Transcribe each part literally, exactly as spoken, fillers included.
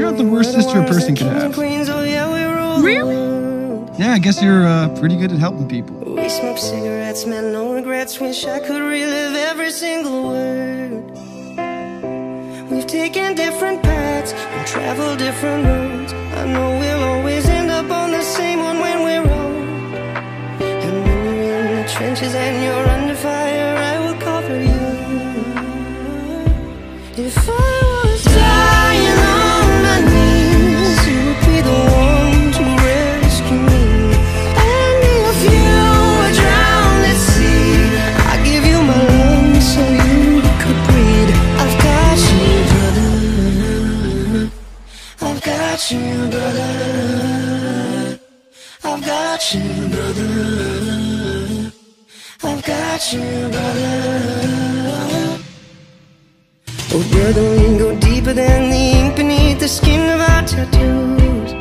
not the worst sister a person could have. Really? Yeah, I guess you're uh, pretty good at helping people. We smoke cigarettes, man, no regrets. Wish I could relive every single word. We've taken different paths and traveled different roads. I know we'll always end up on the same one when we're old. And when you're in the trenches and you're under fire, I will cover you. If I was dying on my knees, you would be the one to rescue me. And if you were drowned at sea, I'd give you my lungs so you could breathe. I've got you, brother. I've got you, brother. I've got you, brother. I've got you, brother. Oh, brother, we go deeper than the ink beneath the skin of our tattoos.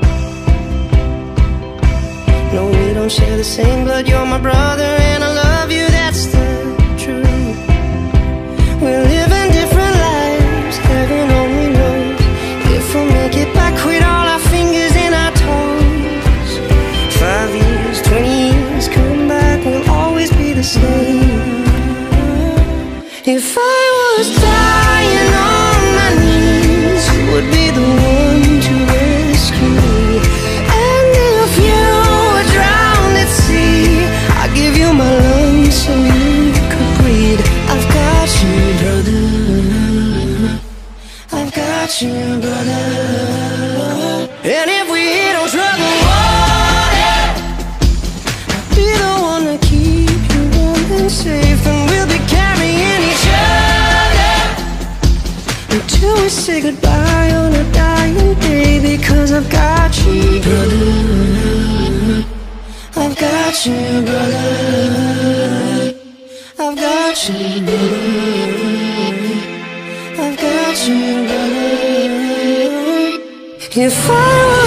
No, we don't share the same blood. You're my brother and I love you, that's the truth. We live in different lives, heaven only knows if we'll make it back with all our fingers and our toes. Five years, twenty years, come back, we'll always be the same. If I was dying on my knees, you would be the one to rescue me. And if you were drowned at sea, I'd give you my lungs so you could breathe. I've got you, brother. I've got you, brother. And if we hit on trouble water, I'll be the one to keep you warm and safe. And we'll be carrying each other until we say goodbye on a dying day. Because I've got you, brother. I've got you, brother. I've got you, brother. I've got you, brother. If I